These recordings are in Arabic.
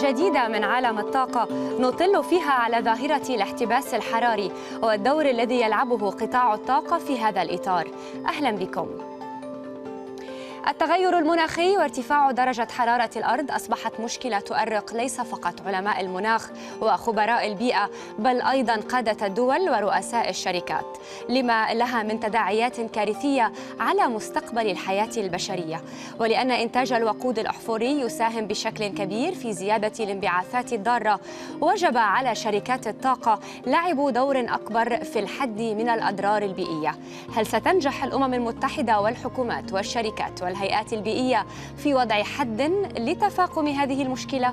جديدة من عالم الطاقة نطل فيها على ظاهرة الاحتباس الحراري والدور الذي يلعبه قطاع الطاقة في هذا الإطار. أهلا بكم. التغير المناخي وارتفاع درجة حرارة الأرض أصبحت مشكلة تؤرق ليس فقط علماء المناخ وخبراء البيئة، بل أيضا قادة الدول ورؤساء الشركات، لما لها من تداعيات كارثية على مستقبل الحياة البشرية، ولأن إنتاج الوقود الأحفوري يساهم بشكل كبير في زيادة الانبعاثات الضارة. وجب على شركات الطاقة لعب دور أكبر في الحد من الأضرار البيئية. هل ستنجح الأمم المتحدة والحكومات والشركات والهيئات البيئية في وضع حد لتفاقم هذه المشكلة؟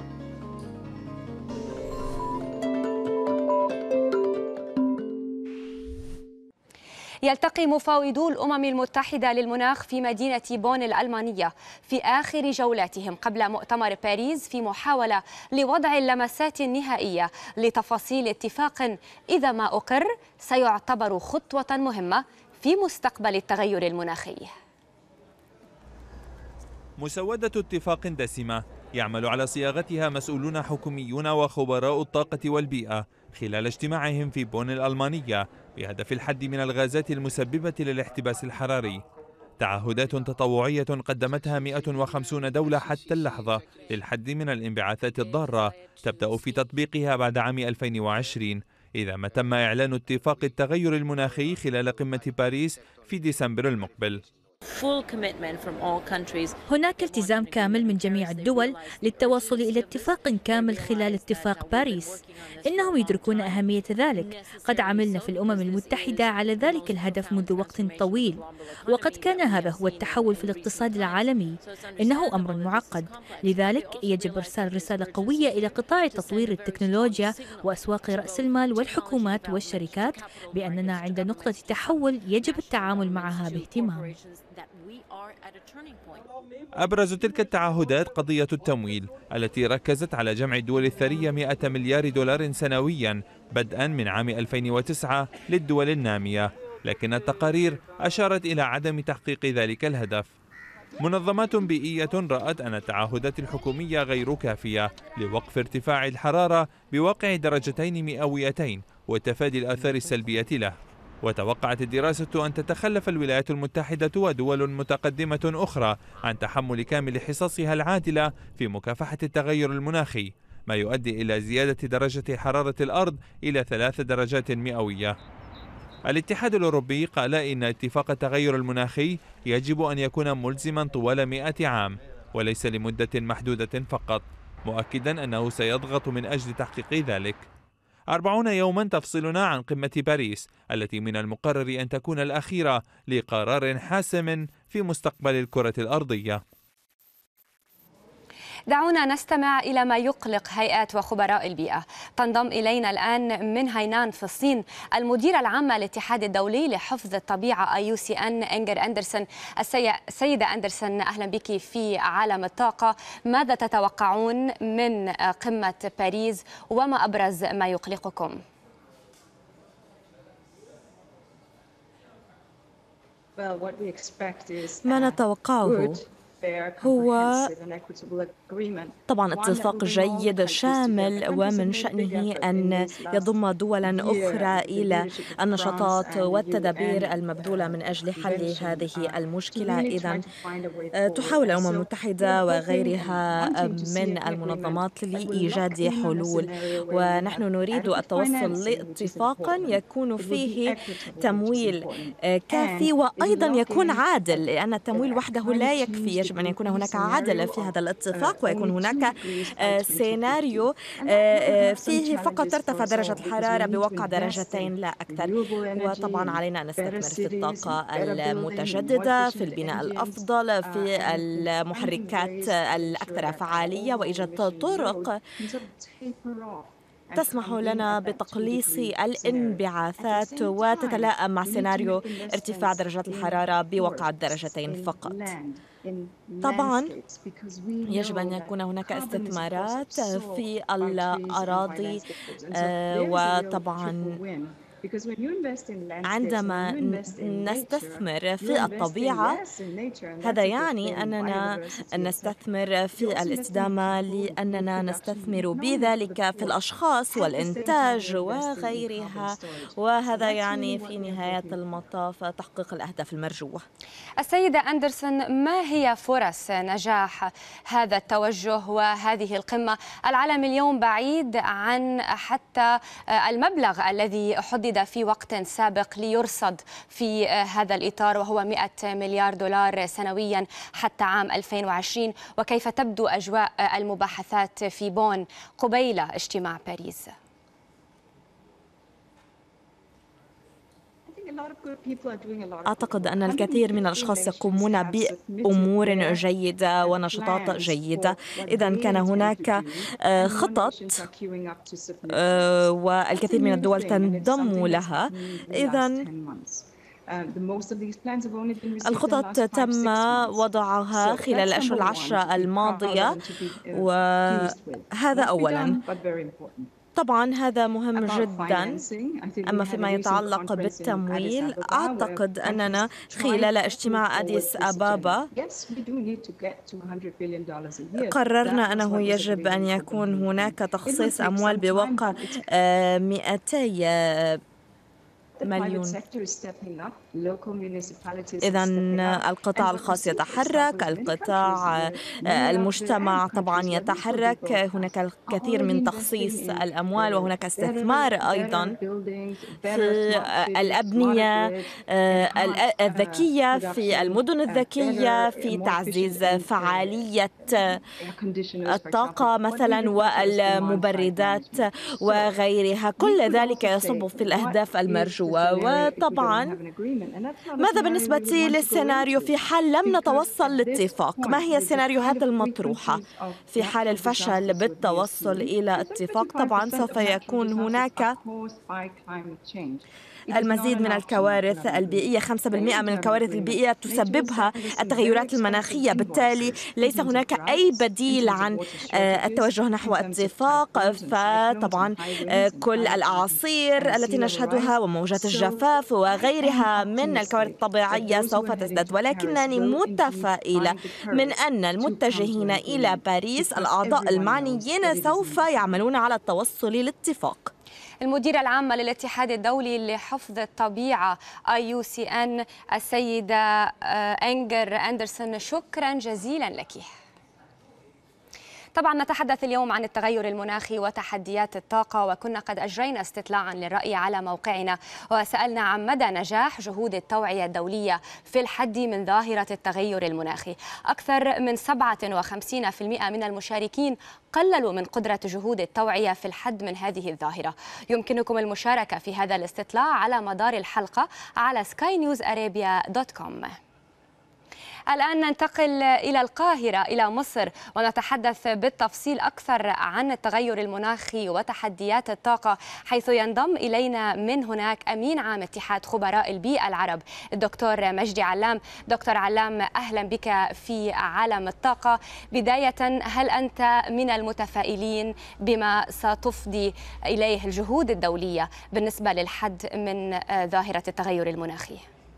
يلتقي مفاوضو الأمم المتحدة للمناخ في مدينة بون الألمانية في آخر جولاتهم قبل مؤتمر باريس في محاولة لوضع اللمسات النهائية لتفاصيل اتفاق إذا ما أقر سيعتبر خطوة مهمة في مستقبل التغير المناخي. مسودة اتفاق دسمة يعمل على صياغتها مسؤولون حكوميون وخبراء الطاقة والبيئة خلال اجتماعهم في بون الألمانية بهدف الحد من الغازات المسببة للاحتباس الحراري. تعهدات تطوعية قدمتها 150 دولة حتى اللحظة للحد من الانبعاثات الضارة تبدأ في تطبيقها بعد عام 2020 إذا ما تم إعلان اتفاق التغير المناخي خلال قمة باريس في ديسمبر المقبل. هناك التزام كامل من جميع الدول للتوصل إلى اتفاق كامل خلال اتفاق باريس. إنهم يدركون أهمية ذلك. قد عملنا في الأمم المتحدة على ذلك الهدف منذ وقت طويل، وقد كان هذا هو التحول في الاقتصاد العالمي. إنه أمر معقد، لذلك يجب إرسال رسالة قوية إلى قطاع تطوير التكنولوجيا وأسواق رأس المال والحكومات والشركات بأننا عند نقطة تحول يجب التعامل معها باهتمام. أبرز تلك التعهدات قضية التمويل التي ركزت على جمع الدول الثرية 100 مليار دولار سنويا بدءا من عام 2009 للدول النامية، لكن التقارير أشارت إلى عدم تحقيق ذلك الهدف. منظمات بيئية رأت أن التعهدات الحكومية غير كافية لوقف ارتفاع الحرارة بواقع درجتين مئويتين وتفادي الآثار السلبية له. وتوقعت الدراسة أن تتخلف الولايات المتحدة ودول متقدمة أخرى عن تحمل كامل حصصها العادلة في مكافحة التغير المناخي، ما يؤدي إلى زيادة درجة حرارة الأرض إلى 3 درجات مئوية. الاتحاد الأوروبي قال إن اتفاق التغير المناخي يجب أن يكون ملزما طوال 100 عام وليس لمدة محدودة فقط، مؤكدا أنه سيضغط من أجل تحقيق ذلك. 40 يوما تفصلنا عن قمة باريس التي من المقرر أن تكون الأخيرة لقرار حاسم في مستقبل الكرة الأرضية. دعونا نستمع إلى ما يقلق هيئات وخبراء البيئة. تنضم إلينا الآن من هاينان في الصين المديرة العامة للاتحاد الدولي لحفظ الطبيعة IUCN إنجر أندرسون. السيدة أندرسون، أهلا بك في عالم الطاقة. ماذا تتوقعون من قمة باريس وما أبرز ما يقلقكم؟ ما نتوقعه هو طبعا اتفاق جيد شامل ومن شأنه أن يضم دولا أخرى إلى النشاطات والتدابير المبذولة من أجل حل هذه المشكلة. إذن تحاول الأمم المتحدة وغيرها من المنظمات لإيجاد حلول، ونحن نريد التوصل لاتفاق يكون فيه تمويل كافي وأيضا يكون عادل، لأن التمويل وحده لا يكفي. يجب أن يكون هناك عدل في هذا الاتفاق ويكون هناك سيناريو فيه فقط ترتفع درجة الحرارة بوقع درجتين لا أكثر. وطبعا علينا أن نستثمر في الطاقة المتجددة، في البناء الأفضل، في المحركات الأكثر فعالية، وإيجاد طرق تسمح لنا بتقليص الانبعاثات وتتلائم مع سيناريو ارتفاع درجات الحرارة بوقع الدرجتين فقط. طبعا يجب أن يكون هناك استثمارات في الأراضي، وطبعا عندما نستثمر في الطبيعة هذا يعني أننا نستثمر في الاستدامة، لأننا نستثمر بذلك في الأشخاص والإنتاج وغيرها، وهذا يعني في نهاية المطاف تحقيق الأهداف المرجوة. السيدة أندرسون، ما هي فرص نجاح هذا التوجه وهذه القمة؟ العالم اليوم بعيد عن حتى المبلغ الذي حدد في وقت سابق ليرصد في هذا الإطار، وهو 100 مليار دولار سنويا حتى عام 2020. وكيف تبدو أجواء المباحثات في بون قبيل اجتماع باريس؟ أعتقد أن الكثير من الأشخاص يقومون بأمور جيدة ونشاطات جيدة. إذا كان هناك خطط والكثير من الدول تنضم لها. إذا الخطط تم وضعها خلال الأشهر العشرة الماضية، وهذا أولاً. طبعا هذا مهم جدا. أما فيما يتعلق بالتمويل، أعتقد أننا خلال اجتماع أديس أبابا قررنا أنه يجب أن يكون هناك تخصيص أموال بواقع 200 مليون. إذا القطاع الخاص يتحرك، القطاع المجتمع طبعا يتحرك، هناك الكثير من تخصيص الأموال، وهناك استثمار أيضا في الأبنية الذكية، في المدن الذكية، في تعزيز فعالية الطاقة مثلا والمبردات وغيرها. كل ذلك يصب في الأهداف المرجوة. وطبعا ماذا بالنسبة للسيناريو في حال لم نتوصل لاتفاق؟ ما هي السيناريوهات المطروحة في حال الفشل بالتوصل إلى اتفاق؟ طبعا سوف يكون هناك المزيد من الكوارث البيئية. 5% من الكوارث البيئية تسببها التغيرات المناخية. بالتالي ليس هناك أي بديل عن التوجه نحو اتفاق. فطبعا كل الأعاصير التي نشهدها وموجات الجفاف وغيرها من الكوارث الطبيعية سوف تزداد، ولكنني متفائلة من أن المتجهين إلى باريس الأعضاء المعنيين سوف يعملون على التوصل لاتفاق. المديرة العامة للاتحاد الدولي لحفظ الطبيعة IUCN السيدة إنجر أندرسون، شكرا جزيلا لك. طبعا نتحدث اليوم عن التغير المناخي وتحديات الطاقة، وكنا قد أجرينا استطلاعا للرأي على موقعنا وسألنا عن مدى نجاح جهود التوعية الدولية في الحد من ظاهرة التغير المناخي. أكثر من 57% من المشاركين قللوا من قدرة جهود التوعية في الحد من هذه الظاهرة. يمكنكم المشاركة في هذا الاستطلاع على مدار الحلقة على skynewsarabia.com. الآن ننتقل إلى القاهرة إلى مصر ونتحدث بالتفصيل أكثر عن التغير المناخي وتحديات الطاقة، حيث ينضم إلينا من هناك أمين عام اتحاد خبراء البيئة العرب الدكتور مجدي علام. دكتور علام، أهلا بك في عالم الطاقة. بداية، هل أنت من المتفائلين بما ستفضي إليه الجهود الدولية بالنسبة للحد من ظاهرة التغير المناخي؟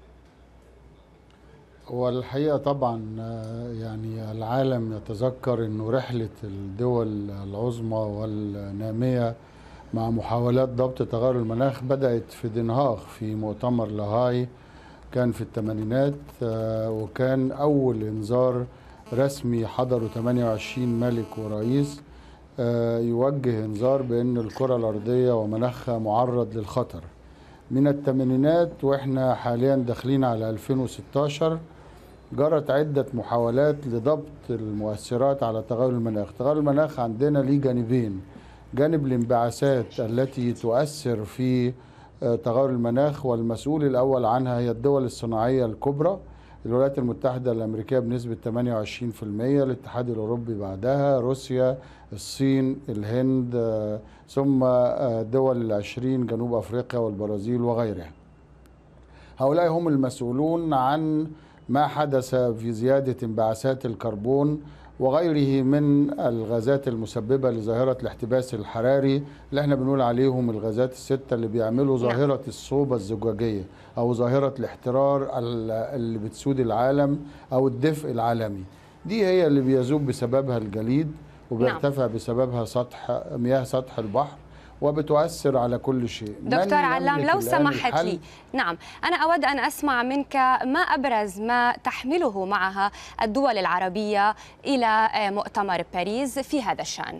والحقيقة طبعا يعني العالم يتذكر أنه رحلة الدول العظمى والنامية مع محاولات ضبط تغير المناخ بدأت في دنهاغ في مؤتمر لاهاي، كان في الثمانينات، وكان أول إنذار رسمي حضره 28 ملك ورئيس يوجه إنذار بأن الكرة الأرضية ومناخها معرض للخطر. من الثمانينات وإحنا حاليا داخلين على 2016 جرت عدة محاولات لضبط المؤثرات على تغير المناخ. تغير المناخ عندنا ليه جانبين: جانب الانبعاثات التي تؤثر في تغير المناخ، والمسؤول الأول عنها هي الدول الصناعية الكبرى، الولايات المتحدة الأمريكية بنسبة 28%، الاتحاد الأوروبي بعدها، روسيا، الصين، الهند، ثم دول ال20 جنوب أفريقيا والبرازيل وغيرها. هؤلاء هم المسؤولون عن ما حدث في زيادة انبعاثات الكربون وغيره من الغازات المسببة لظاهرة الاحتباس الحراري اللي احنا بنقول عليهم الغازات الستة اللي بيعملوا ظاهرة الصوبة الزجاجية أو ظاهرة الاحترار اللي بتسود العالم أو الدفء العالمي. دي هي اللي بيذوب بسببها الجليد وبيرتفع بسببها مياه سطح البحر وبتؤثر على كل شيء. دكتور علام لو سمحت لي، نعم أنا أود أن أسمع منك ما أبرز ما تحمله معها الدول العربية إلى مؤتمر باريس في هذا الشأن؟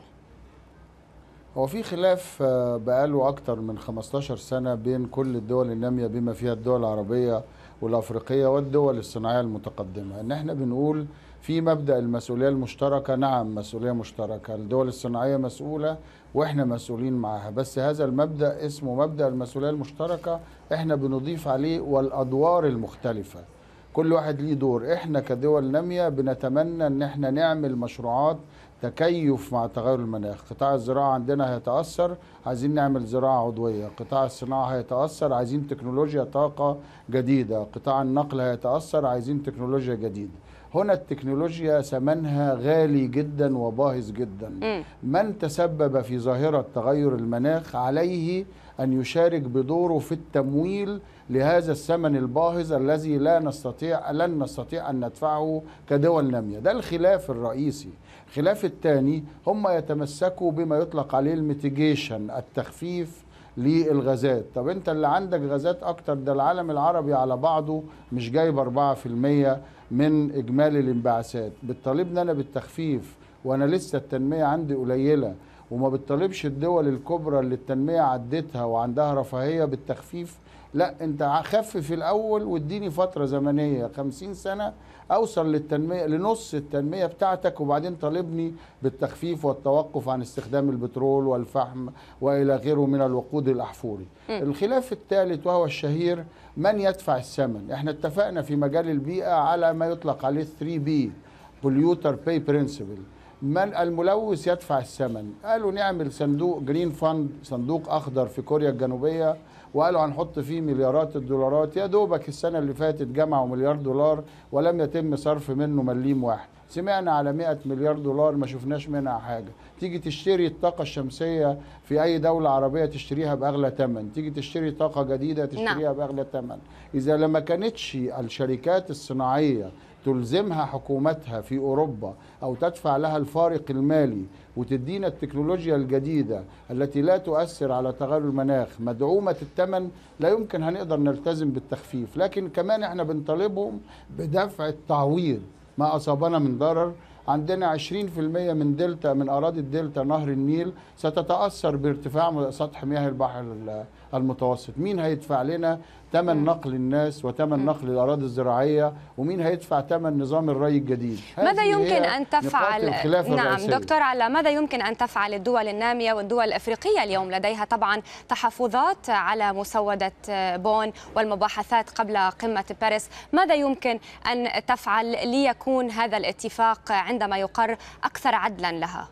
هو في خلاف بقاله أكتر من 15 سنة بين كل الدول النامية بما فيها الدول العربية والأفريقية والدول الصناعية المتقدمة، إن احنا بنقول في مبدأ المسؤولية المشتركة. نعم مسؤولية مشتركة، الدول الصناعية مسؤولة واحنا مسؤولين معها، بس هذا المبدأ اسمه مبدأ المسؤولية المشتركة، احنا بنضيف عليه والأدوار المختلفة، كل واحد ليه دور. احنا كدول نامية بنتمنى ان احنا نعمل مشروعات تكيف مع تغير المناخ. قطاع الزراعة عندنا هيتأثر، عايزين نعمل زراعة عضوية. قطاع الصناعة هيتأثر، عايزين تكنولوجيا طاقة جديدة. قطاع النقل هيتأثر، عايزين تكنولوجيا جديدة. هنا التكنولوجيا ثمنها غالي جدا وباهظ جدا. من تسبب في ظاهرة تغير المناخ عليه أن يشارك بدوره في التمويل لهذا الثمن الباهظ الذي لن نستطيع أن ندفعه كدول نامية. ده الخلاف الرئيسي. الخلاف الثاني هم يتمسكوا بما يطلق عليه الميتيجيشن، التخفيف للغازات. طب انت اللي عندك غازات اكتر، ده العالم العربي على بعضه مش جايب 4% من اجمالي الانبعاثات. بتطالبني انا بالتخفيف وانا لسه التنمية عندي قليلة، وما بتطالبش الدول الكبرى اللي التنمية عدتها وعندها رفاهية بالتخفيف. لا، انت خفف الاول واديني فترة زمنية 50 سنة اوصل للتنمية لنص التنمية بتاعتك، وبعدين طالبني بالتخفيف والتوقف عن استخدام البترول والفحم والى غيره من الوقود الاحفوري. الخلاف الثالث وهو الشهير، من يدفع الثمن؟ احنا اتفقنا في مجال البيئة على ما يطلق عليه 3B Polluter Pay Principle. من الملوث يدفع الثمن. قالوا نعمل صندوق جرين فاند، صندوق اخضر في كوريا الجنوبية، وقالوا هنحط فيه مليارات الدولارات. يا دوبك السنة اللي فاتت جمعوا مليار دولار ولم يتم صرف منه مليم واحد. سمعنا على 100 مليار دولار ما شفناش منها حاجة. تيجي تشتري الطاقة الشمسية في أي دولة عربية تشتريها بأغلى ثمن، تيجي تشتري طاقة جديدة تشتريها بأغلى ثمن. إذا لما كانتش الشركات الصناعية تلزمها حكومتها في أوروبا أو تدفع لها الفارق المالي وتدينا التكنولوجيا الجديدة التي لا تؤثر على تغير المناخ مدعومة الثمن، لا يمكن هنقدر نلتزم بالتخفيف. لكن كمان احنا بنطالبهم بدفع التعويض ما أصابنا من ضرر. عندنا 20% من أراضي الدلتا نهر النيل ستتأثر بارتفاع سطح مياه البحر المتوسط. مين هيدفع لنا ثمن نقل الناس وثمن نقل الأراضي الزراعية، ومين هيدفع ثمن نظام الري الجديد؟ ماذا يمكن أن تفعل؟ نعم دكتور علا، ماذا يمكن أن تفعل الدول النامية والدول الأفريقية اليوم؟ لديها طبعا تحفظات على مسودة بون والمباحثات قبل قمة باريس. ماذا يمكن أن تفعل ليكون هذا الاتفاق عندما يقر أكثر عدلا لها؟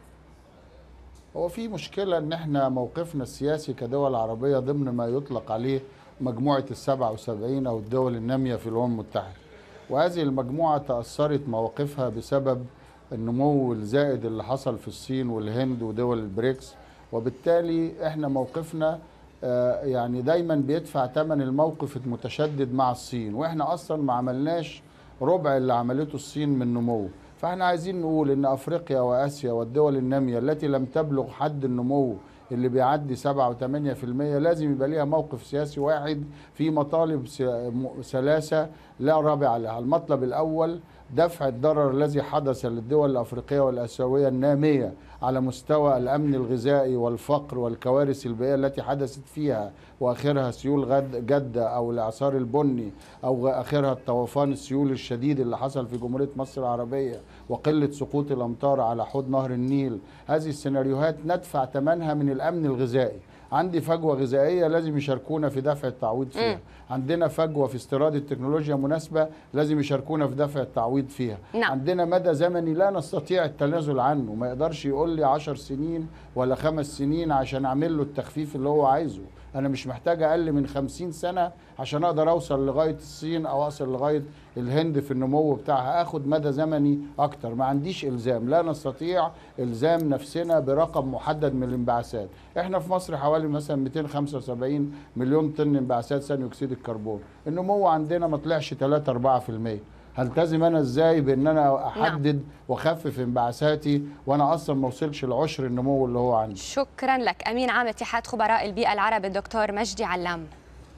هو في مشكلة ان احنا موقفنا السياسي كدول عربية ضمن ما يطلق عليه مجموعة ال77 أو الدول النامية في الأمم المتحدة، وهذه المجموعة تأثرت مواقفها بسبب النمو الزائد اللي حصل في الصين والهند ودول البريكس، وبالتالي احنا موقفنا يعني دايما بيدفع ثمن الموقف المتشدد مع الصين، واحنا أصلا ما عملناش ربع اللي عملته الصين من نمو. فاحنا عايزين نقول ان أفريقيا وآسيا والدول النامية التي لم تبلغ حد النمو اللي بيعدي 7 و8% لازم يبقى ليها موقف سياسي واحد في مطالب ثلاثة لا رابع لها. المطلب الأول دفع الضرر الذي حدث للدول الأفريقية والآسيوية النامية على مستوى الأمن الغذائي والفقر والكوارث البيئية التي حدثت فيها، وآخرها سيول جدة أو الإعصار البني، أو آخرها الطوفان السيول الشديد اللي حصل في جمهورية مصر العربية، وقلة سقوط الأمطار على حوض نهر النيل. هذه السيناريوهات ندفع ثمنها من الأمن الغذائي. عندي فجوة غذائية لازم يشاركونا في دفع التعويض فيها. عندنا فجوة في استيراد التكنولوجيا مناسبة لازم يشاركونا في دفع التعويض فيها. عندنا مدى زمني لا نستطيع التنازل عنه، ما يقدرش يقول لي 10 سنين ولا 5 سنين عشان أعمل له التخفيف اللي هو عايزه. أنا مش محتاج أقل من 50 سنة عشان أقدر أوصل لغاية الصين أو أوصل لغاية الهند في النمو بتاعها. أخد مدى زمني أكتر، ما عنديش إلزام، لا نستطيع إلزام نفسنا برقم محدد من الانبعاثات. إحنا في مصر حوالي مثلا 275 مليون طن انبعاثات ثاني أكسيد الكربون، النمو عندنا ما طلعش 3-4%. هلتزم انا ازاي بان انا احدد واخفف انبعاثاتي وانا اصلا ما وصلش لعشر النمو اللي هو عندي؟ شكرا لك امين عام اتحاد خبراء البيئه العربي الدكتور مجدي علام.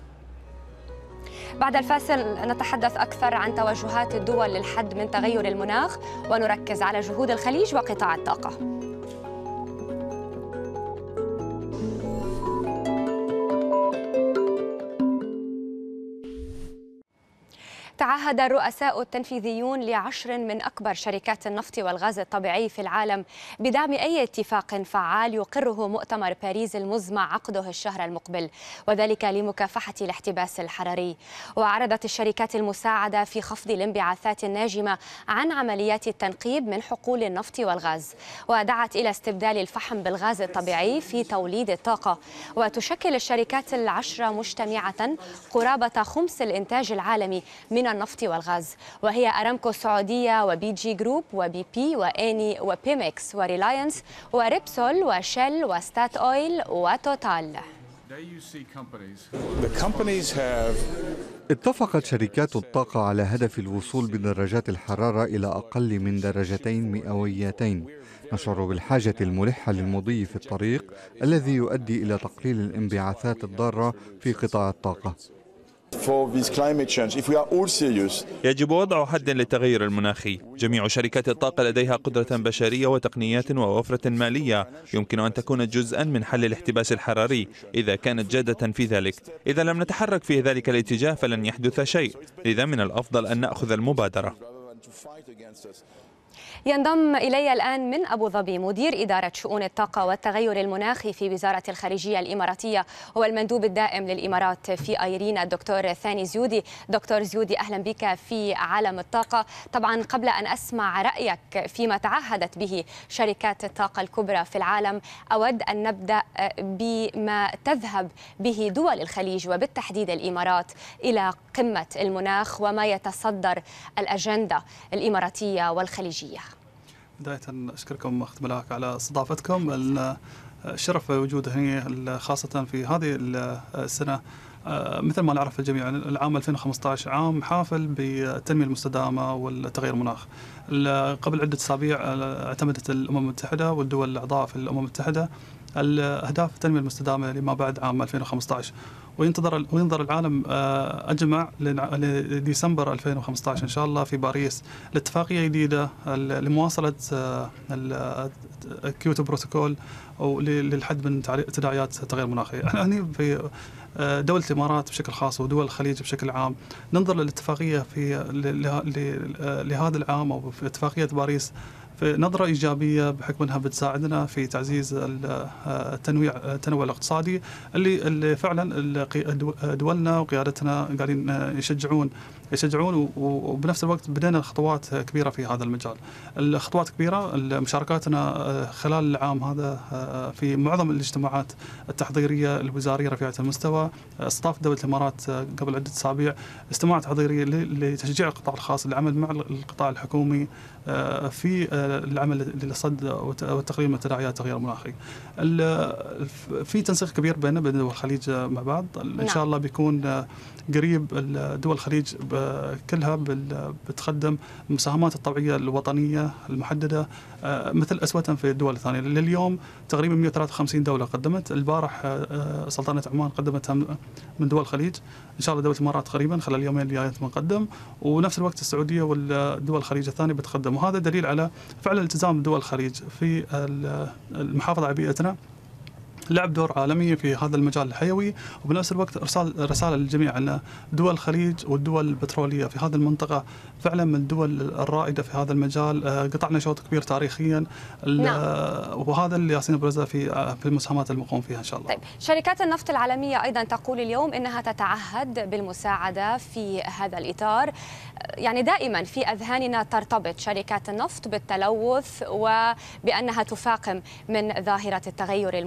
بعد الفاصل نتحدث اكثر عن توجهات الدول للحد من تغير المناخ ونركز على جهود الخليج وقطاع الطاقه. تعهد الرؤساء التنفيذيون ل10 من أكبر شركات النفط والغاز الطبيعي في العالم بدعم أي اتفاق فعال يقره مؤتمر باريس المزمع عقده الشهر المقبل، وذلك لمكافحة الاحتباس الحراري. وعرضت الشركات المساعدة في خفض الانبعاثات الناجمة عن عمليات التنقيب من حقول النفط والغاز، ودعت إلى استبدال الفحم بالغاز الطبيعي في توليد الطاقة. وتشكل الشركات ال10 مجتمعة قرابة خمس الإنتاج العالمي من النفط والغاز، وهي أرامكو السعودية وبي جي جروب وبي بي وإني وبيمكس وريلاينس وريبسول وشيل وستات أويل وتوتال. اتفقت شركات الطاقة على هدف الوصول بدرجات الحرارة إلى أقل من درجتين مئويتين. نشعر بالحاجة الملحة للمضي في الطريق الذي يؤدي إلى تقليل الانبعاثات الضارة في قطاع الطاقة. يجب وضع حد للتغير المناخي. جميع شركات الطاقة لديها قدرة بشرية وتقنيات ووفرة مالية يمكن أن تكون جزءا من حل الاحتباس الحراري إذا كانت جادة في ذلك. إذا لم نتحرك في ذلك الاتجاه فلن يحدث شيء، لذا من الأفضل أن نأخذ المبادرة. ينضم إلي الآن من أبو ظبي مدير إدارة شؤون الطاقة والتغير المناخي في وزارة الخارجية الإماراتية، هو المندوب الدائم للإمارات في أيرين، الدكتور ثاني زيودي. دكتور زيودي، أهلا بك في عالم الطاقة. طبعا قبل أن أسمع رأيك فيما تعهدت به شركات الطاقة الكبرى في العالم، أود أن نبدأ بما تذهب به دول الخليج وبالتحديد الإمارات إلى قمة المناخ وما يتصدر الأجندة الإماراتية والخليجية. بداية أشكركم أخت ملاك على استضافتكم. الشرف وجوده هنا خاصة في هذه السنة. مثل ما نعرف الجميع العام 2015 عام حافل بالتنمية المستدامة والتغير المناخ. قبل عدة أسابيع اعتمدت الأمم المتحدة والدول الأعضاء في الأمم المتحدة الأهداف التنمية المستدامة لما بعد عام 2015، وينظر العالم أجمع لديسمبر 2015 إن شاء الله في باريس لاتفاقية جديدة لمواصلة كيوتو بروتوكول للحد من تداعيات التغير المناخي. احنا هنا في دولة الإمارات بشكل خاص ودول الخليج بشكل عام ننظر للاتفاقية لهذا العام أو في اتفاقية باريس في نظرة إيجابية، بحكم أنها بتساعدنا في تعزيز التنوع الاقتصادي اللي فعلا دولنا وقيادتنا قاعدين يشجعون وبنفس الوقت بدأنا خطوات كبيرة في هذا المجال. الخطوات كبيرة، مشاركاتنا خلال العام هذا في معظم الاجتماعات التحضيرية الوزارية رفيعة المستوى. استضافت دولة الإمارات قبل عدة أسابيع اجتماع تحضيري لتشجيع القطاع الخاص للعمل مع القطاع الحكومي في العمل للصد والتقليل من تداعيات التغير المناخي. في تنسيق كبير بين دول الخليج مع بعض. إن شاء الله بيكون قريب دول الخليج كلها بتقدم المساهمات الطبيعية الوطنية المحددة مثل أسوة في الدول الثانية. لليوم تقريبا 153 دولة قدمت. البارح سلطنة عمان قدمتها من دول الخليج. إن شاء الله دولة الإمارات قريبا خلال اليومين الجايات بنقدم، ونفس الوقت السعودية والدول الخليج الثانية بتقدم. وهذا دليل على فعلا التزام دول الخليج في المحافظة على بيئتنا، لعب دور عالمي في هذا المجال الحيوي، وبنفس الوقت ارسال رساله للجميع ان دول الخليج والدول البتروليه في هذه المنطقه فعلا من الدول الرائده في هذا المجال. قطعنا شوط كبير تاريخيا. وهذا اللي ياسين برزة في المساهمات المقوم فيها ان شاء الله. طيب، شركات النفط العالميه ايضا تقول اليوم انها تتعهد بالمساعده في هذا الاطار. يعني دائما في اذهاننا ترتبط شركات النفط بالتلوث وبانها تفاقم من ظاهره التغير المناخي. هل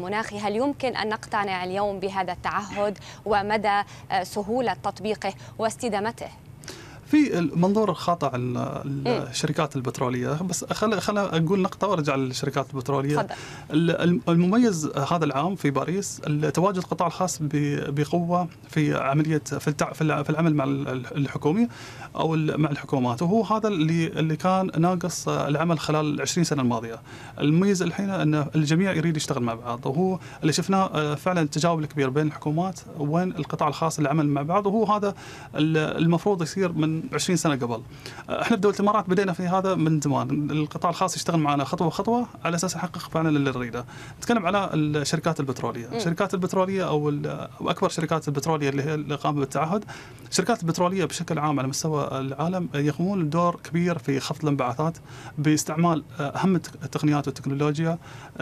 هل يمكن أن نقتنع اليوم بهذا التعهد ومدى سهولة تطبيقه واستدامته؟ في المنظور الخاطئ الشركات البترولية، بس خلينا أقول نقطة وارجع للشركات البترولية. فضل. المميز هذا العام في باريس تواجد القطاع الخاص بقوة في عملية في العمل مع الحكومي أو مع الحكومات، وهو هذا اللي كان ناقص العمل خلال 20 سنة الماضية. المميز الحين أن الجميع يريد يشتغل مع بعض، وهو اللي شفناه فعلا التجاوب الكبير بين الحكومات وين القطاع الخاص العمل مع بعض، وهو هذا المفروض يصير من 20 سنة قبل. احنا بدولة الامارات بدينا في هذا من زمان، القطاع الخاص يشتغل معنا خطوة خطوة على اساس نحقق فعلا اللي نريده. نتكلم على الشركات البترولية، الشركات البترولية او اكبر شركات البترولية اللي قامت بالتعهد. الشركات البترولية بشكل عام على مستوى العالم يقومون بدور كبير في خفض الانبعاثات باستعمال اهم التقنيات والتكنولوجيا،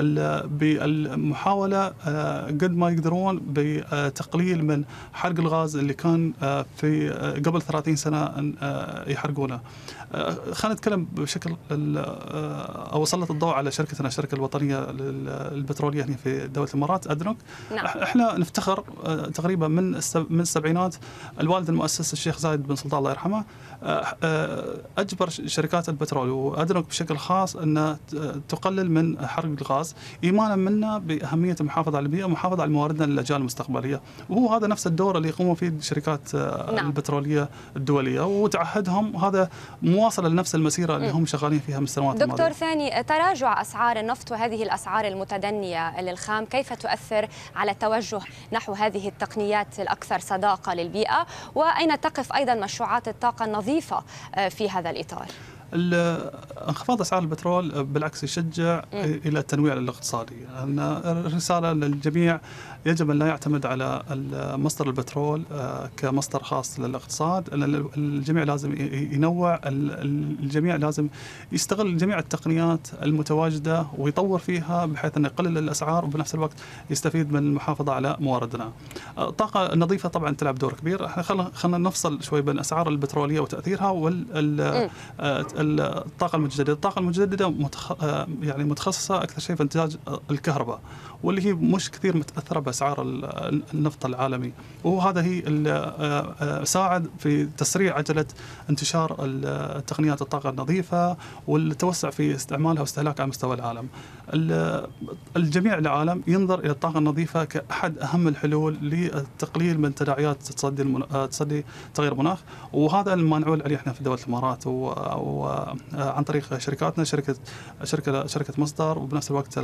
بالمحاولة قد ما يقدرون بتقليل من حرق الغاز اللي كان في قبل 30 سنة يحرقونه. خلينا نتكلم بشكل او اسلط الضوء على شركتنا، الشركه الوطنيه البتروليه هنا في دوله الامارات ادنوك. نعم. احنا نفتخر تقريبا من السبعينات الوالد المؤسس الشيخ زايد بن سلطان الله يرحمه اجبر شركات البترول وادنوك بشكل خاص ان تقلل من حرق الغاز، ايمانا منا باهميه المحافظه على البيئه ومحافظه على مواردنا للاجيال المستقبليه، وهو هذا نفس الدور اللي يقوموا فيه الشركات البتروليه الدوليه، وتعهدهم هذا مواصله لنفس المسيره اللي هم شغالين فيها من السنوات الماضيه. دكتور ثاني، تراجع اسعار النفط وهذه الاسعار المتدنيه للخام كيف تؤثر على التوجه نحو هذه التقنيات الاكثر صداقه للبيئه، واين تقف ايضا مشروعات الطاقه النظيفه في هذا الاطار؟ انخفاض اسعار البترول بالعكس يشجع الى التنويع الاقتصادي، ان الرساله للجميع يجب ان لا يعتمد على مصدر البترول كمصدر خاص للاقتصاد، الجميع لازم ينوع، الجميع لازم يستغل جميع التقنيات المتواجده ويطور فيها بحيث انه يقلل الاسعار وبنفس الوقت يستفيد من المحافظه على مواردنا. الطاقه النظيفه طبعا تلعب دور كبير، خلينا نفصل شوي بين اسعار البتروليه وتاثيرها الطاقة المتجددة. الطاقة المتجددة يعني متخصصة أكثر شيء في إنتاج الكهرباء، واللي هي مش كثير متأثرة بأسعار النفط العالمي، وهذا هي اللي ساعد في تسريع عجلة انتشار التقنيات الطاقة النظيفة والتوسع في استعمالها واستهلاكها على مستوى العالم. الجميع العالم ينظر إلى الطاقة النظيفة كأحد أهم الحلول للتقليل من تداعيات تصدي تغير المناخ، وهذا ما نعول عليه احنا في دولة الإمارات وعن طريق شركاتنا، شركة مصدر، وبنفس الوقت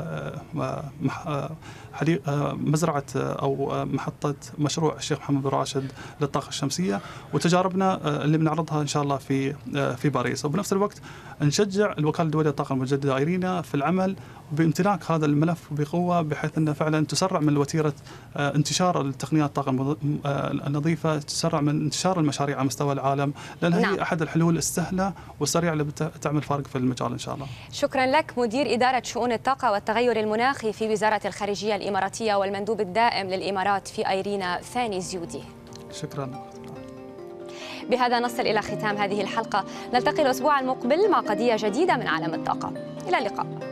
مزرعة أو محطة مشروع الشيخ محمد بن راشد للطاقة الشمسية، وتجاربنا اللي بنعرضها إن شاء الله في باريس. وبنفس الوقت نشجع الوكالة الدولية للطاقة المتجددة إيرينا في العمل بامتلاك هذا الملف بقوة، بحيث أنه فعلا تسرع من وتيرة انتشار التقنيات الطاقة النظيفة، تسرع من انتشار المشاريع على مستوى العالم، لأن هي أحد الحلول السهلة والسريعة اللي بتعمل فرق في المجال إن شاء الله. شكرا لك مدير إدارة شؤون الطاقة والتغير المناخي في وزارة الخارجية الإماراتية والمندوب الدائم للإمارات في إيرينا ثاني زيودي. شكرا. بهذا نصل إلى ختام هذه الحلقة، نلتقي الأسبوع المقبل مع قضية جديدة من عالم الطاقة. إلى اللقاء.